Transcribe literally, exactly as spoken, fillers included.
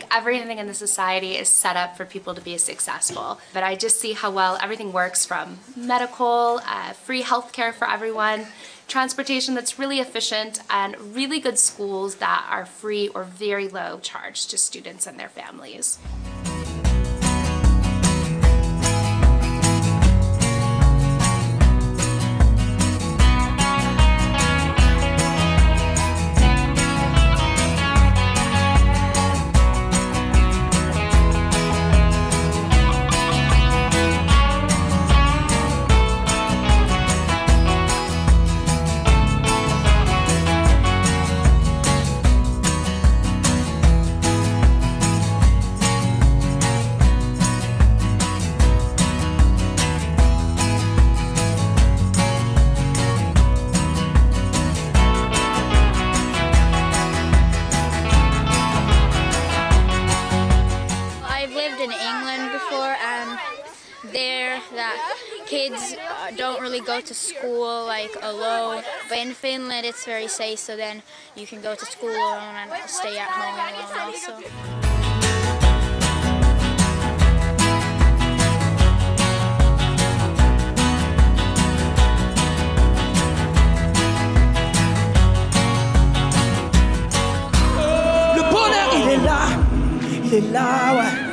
everything in the society is set up for people to be successful. But I just see how well everything works, from medical, uh, free healthcare for everyone, transportation that's really efficient, and really good schools that are free or very low charge to students and their families. In England before, and there that kids uh, don't really go to school like alone, but in Finland it's very safe, so then you can go to school alone and stay at home alone also. Le bonheur il est là, il est là, ouais.